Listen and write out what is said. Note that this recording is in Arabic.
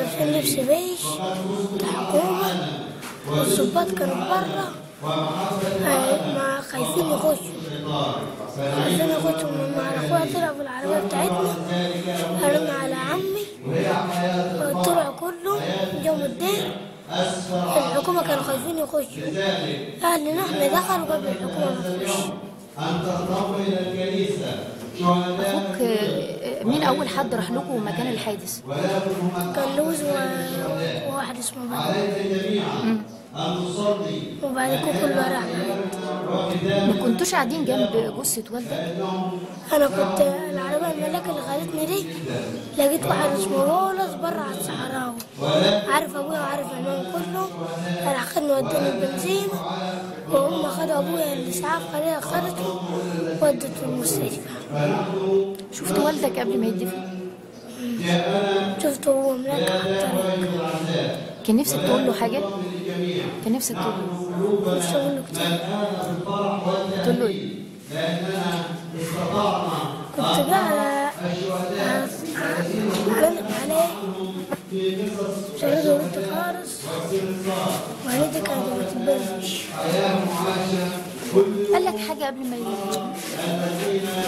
لابسين لبس بيج حكومة، والظباط كانوا برا ما خايفين يخشوا مع اخويا. طلعوا بالعربية بتاعتنا هرمنا على عمي طلعوا كلهم جم الدير. الحكومة كانوا خايفين يخشوا، أهلنا احنا دخلوا قبل الحكومة ما تخش. أخوك مين أول حد راح لكم مكان الحادث؟ كان لوز وواحد اسمه بدر، وبعد كده كله راح. ما كنتوش قاعدين جنب جثة والدك؟ أنا كنت العربية الملاكة اللي خدتني دي لقيت واحد اسمه وولس برا على الصحراوي، عارف أبويا وعارف عمام كله. راح خدني وداني البنزيمة، وهم خدوا أبويا الإسعاف خدته ودته المستشفى. شفت والدك قبل ما يدفن؟ شفته وهو ملاك على الطريق. كان نفسك تقول له حاجة؟ كان نفسك تقول له؟ نفسي أقول له كتير. تقول له إيه؟ كنت قاعدة عليه شريته ورد خالص، وعينيتي كانت ما تتبلش. قال لك حاجة قبل ما يموت؟